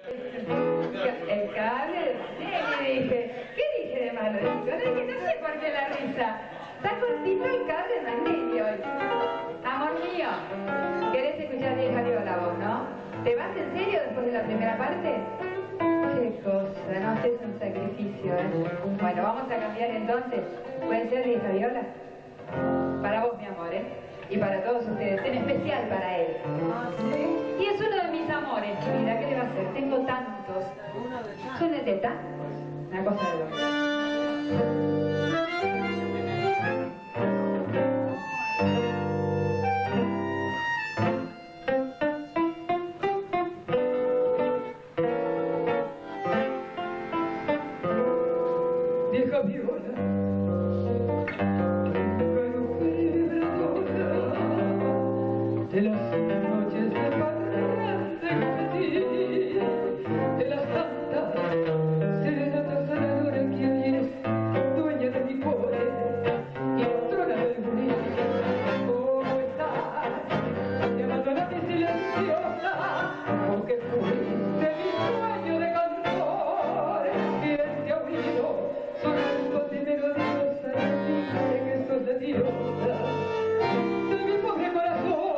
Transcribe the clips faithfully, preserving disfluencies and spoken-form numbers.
El cable, sí, le dije. ¿Qué dije de malo? Le dije, no sé por qué la risa. Está cortito el cable de magnesio. Amor mío, ¿querés escuchar vieja viola vos, no? ¿Te vas en serio después de la primera parte? Qué cosa, no, es un sacrificio, ¿eh? Bueno, vamos a cambiar entonces. ¿Puede ser vieja viola? Para vos, mi amor, ¿eh? Y para todos ustedes, en especial para él. Y es uno de mis amores, mira, ¿qué le va a hacer? Tengo tantos. ¿Suena de teta? Una cosa de loco. Vieja viola, de las noches de parranda de de las tantas serenatas sanadoras que vienes, dueña de mi poder y patrona del bonito. ¿Cómo estás? Te abandonaste silenciosa, porque fuiste mi sueño de cantor. ¿Quién te ha oído? Sonando de melodiosa, dice que sos la diosa de mi pobre corazón.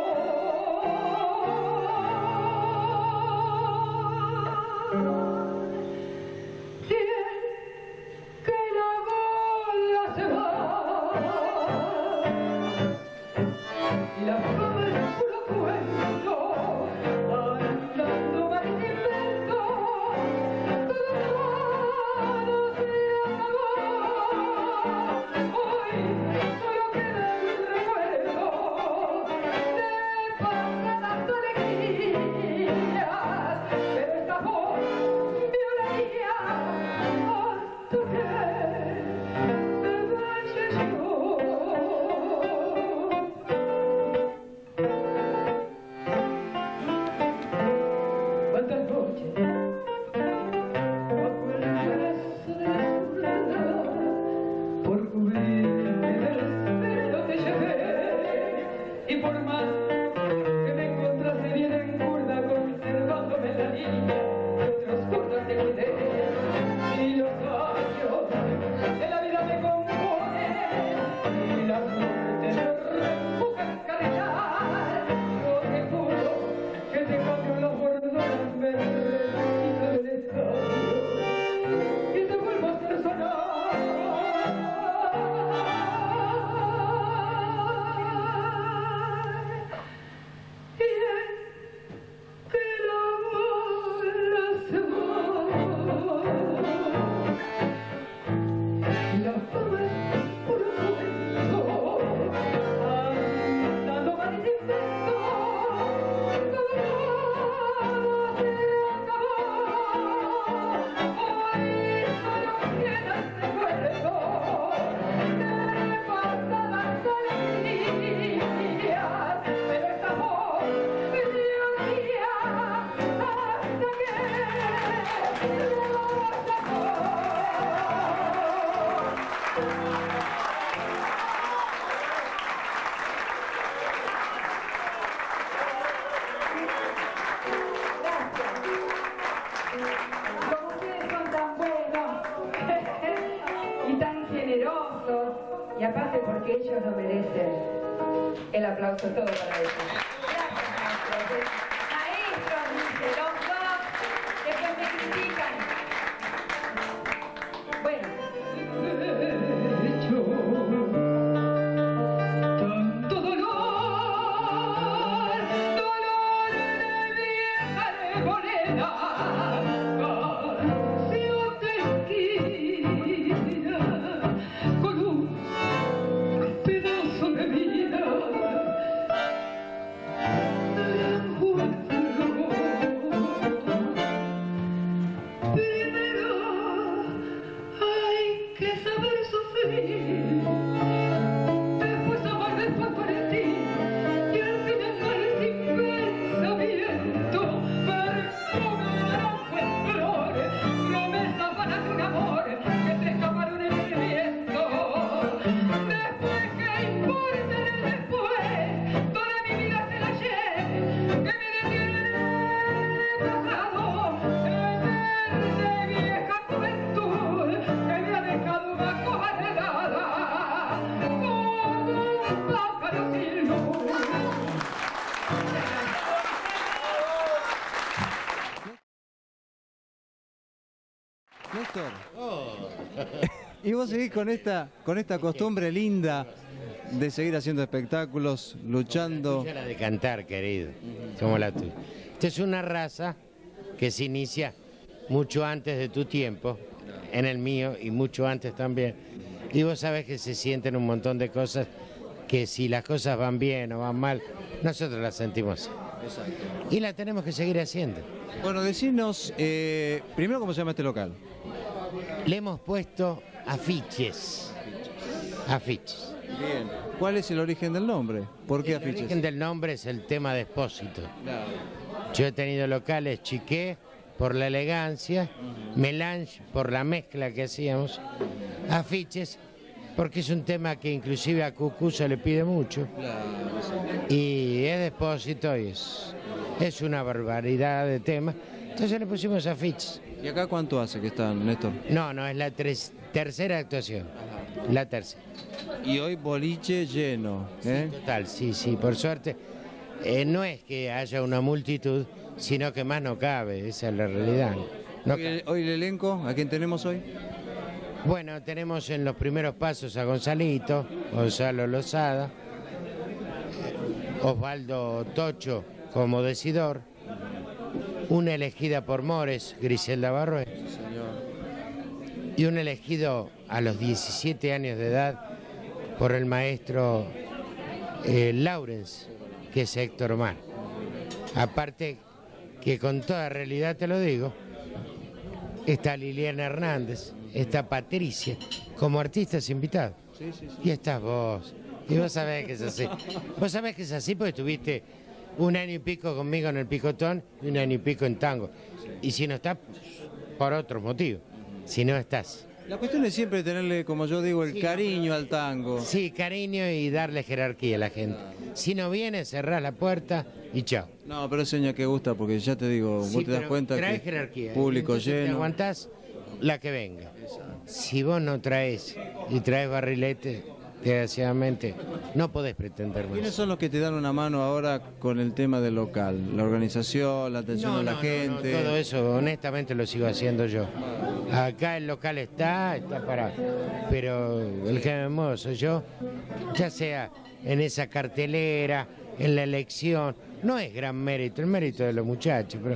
Y aparte porque ellos lo merecen. El aplauso todo para ellos. Gracias, maestros. Maestros, dice, los dos, después me critican. Bueno. Tanto dolor, dolor de vieja arboleda, canción de esquina, con un pedazo de vida de juventud. Primero hay que saber sufrir, después amar, después partir, y al final sin pensamiento perfumar fue flor, promesa para un amor que se escaparon en el viento. Después, ¿qué importa el después? Toda mi vida se la lleve, que me detiene el pasado. Néstor. Oh. Y vos seguís con esta, con esta costumbre linda de seguir haciendo espectáculos, luchando. Como la, la de cantar, querido, como la tuya. Esta es una raza que se inicia mucho antes de tu tiempo, en el mío y mucho antes también. Y vos sabés que se sienten un montón de cosas que si las cosas van bien o van mal, nosotros las sentimos. Exacto. Y la tenemos que seguir haciendo. Bueno, decinos, eh, primero, ¿cómo se llama este local? Le hemos puesto afiches. Afiches. Bien. ¿Cuál es el origen del nombre? ¿Por qué afiches? El origen del nombre es el tema de Expósito. Claro. Yo he tenido locales Chiqué por la elegancia, uh-huh. Melange por la mezcla que hacíamos, afiches porque es un tema que inclusive a Cucú se le pide mucho. Claro. Y es de Expósito y es, es una barbaridad de temas. Entonces le pusimos afiches. ¿Y acá cuánto hace que están, Néstor? No, no, es la tres, tercera actuación. Ajá. La tercera. Y hoy boliche lleno, ¿eh? Sí, total, sí, sí, por suerte. Eh, no es que haya una multitud, sino que más no cabe, esa es la realidad. No hoy, el, hoy el elenco, ¿a quién tenemos hoy? Bueno, tenemos en los primeros pasos a Gonzalito, Gonzalo Lozada, Osvaldo Tocho como decidor, una elegida por Mores, Griselda Barroé, sí, señor. Y un elegido a los diecisiete años de edad por el maestro eh, Lawrence, que es Héctor Omar. Aparte que con toda realidad te lo digo, está Liliana Hernández, está Patricia, como artistas invitados. Sí, sí, sí. Y estás vos. Y vos sabés que es así. Vos sabés que es así porque estuviste un año y pico conmigo en el Picotón y un año y pico en tango. Y si no estás, por otros motivos. Si no estás. La cuestión es siempre tenerle, como yo digo, el sí, cariño al tango. Sí, cariño y darle jerarquía a la gente. Si no viene, cerrás la puerta y chao. No, pero es seña que gusta, porque ya te digo, sí, vos te das cuenta que jerarquía. Público lleno. Te aguantás la que venga. Exacto. Si vos no traes y traes barrilete, desgraciadamente, no podés pretender más. ¿Quiénes son los que te dan una mano ahora con el tema del local? ¿La organización, la atención no, a la no, gente? No, no, todo eso, honestamente, lo sigo haciendo yo. Acá el local está, está parado. Pero el que me muevo soy yo, ya sea en esa cartelera, en la elección. No es gran mérito, el mérito de los muchachos, pero...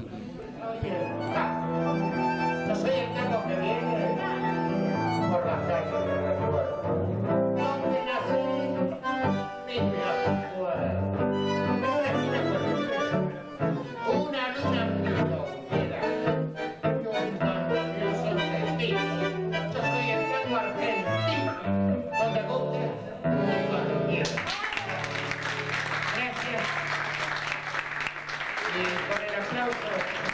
Yo soy el tango que viene por las calles de recuerdo. Donde nací, ni me acuerdo. Pero una esquina fue una luna milonguera y un maravilloso destino. Yo soy el tango argentino, donde guste un barrio. Gracias. Y con el aplauso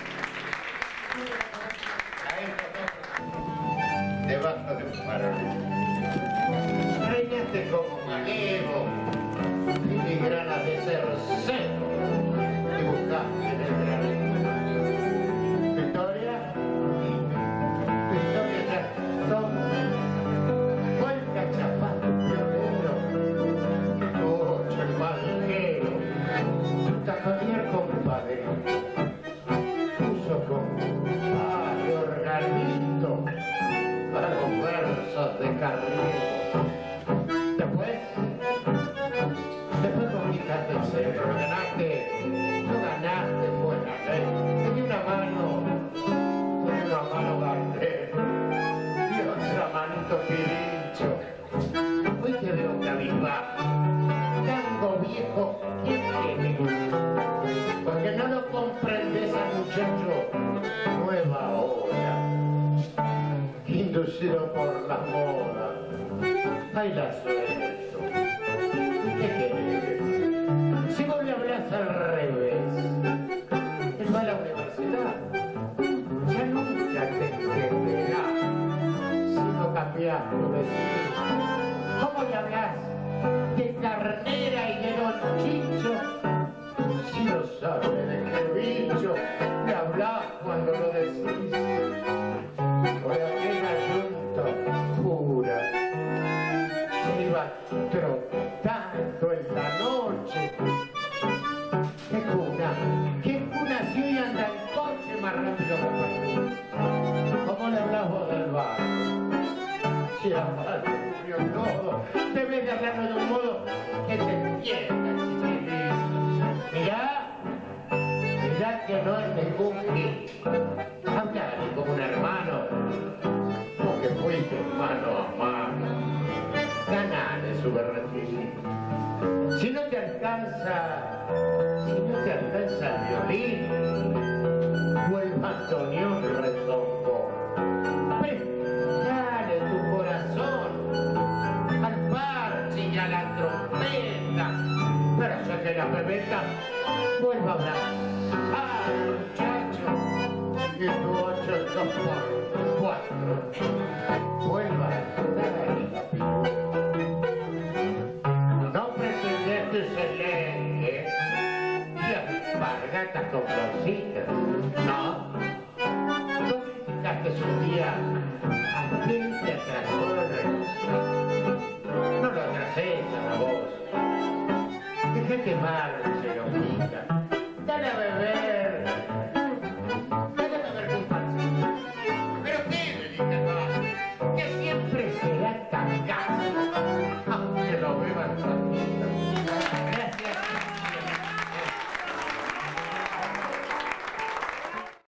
debajo de un farol. Reinaste como malevo, filigrana de ser seco, y buscaste en el granito. Victoria, Victoria Jackson, fue el cachapato pionero, que coche el banquero, tu tajonear compadre, puso con de organito para los versos de Carrillo. Después, después conquistaste el centro, ganaste, no ganaste buena ley. Tenía una mano, tenía una mano Gardel y otra manito Pirincho. Hoy te veo cabizbajo, tango viejo, ¿quién tiene? Porque no lo comprendes al muchacho. Nueva ola, inducido por la moda. Ay, la suelto. ¿Qué querés? Si vos le hablas al revés, él va a la universidad. Ya nunca te entenderá si no cambias tu vecino. ¿Cómo le hablas de carnera y de don Chicho? Si no sabe de qué bicho le hablas cuando lo decís. Por aquella yunta pura se iba trotando en la noche. ¡Qué cuna! ¡Qué cuna! Si hoy anda el coche más rápido que tú! ¿Cómo le hablas vos del bar? zapatos, frío todo. Debes de hablarlo de un modo que te entienda, chiquilín. Mirá, mirá que no es ningún gil. Hablale como un hermano, porque fuiste mano a mano. Ganale su berretín. Si no te alcanza, si no te alcanza el violín, o el bandoneón rezongo, prestale tu corazón al parche y a la trompeta, para hacer que la pebeta vuelva a abrazar al muchacho y tu ocho dos por cuatro vuelva a dar el capítulo. No pretendés tu celeste y alpargatas con florcitas, no. No criticaste un día a quien te atrasó el reloj. No lo atrasés a vos. Dejé que marche, hojita. Dale a beber.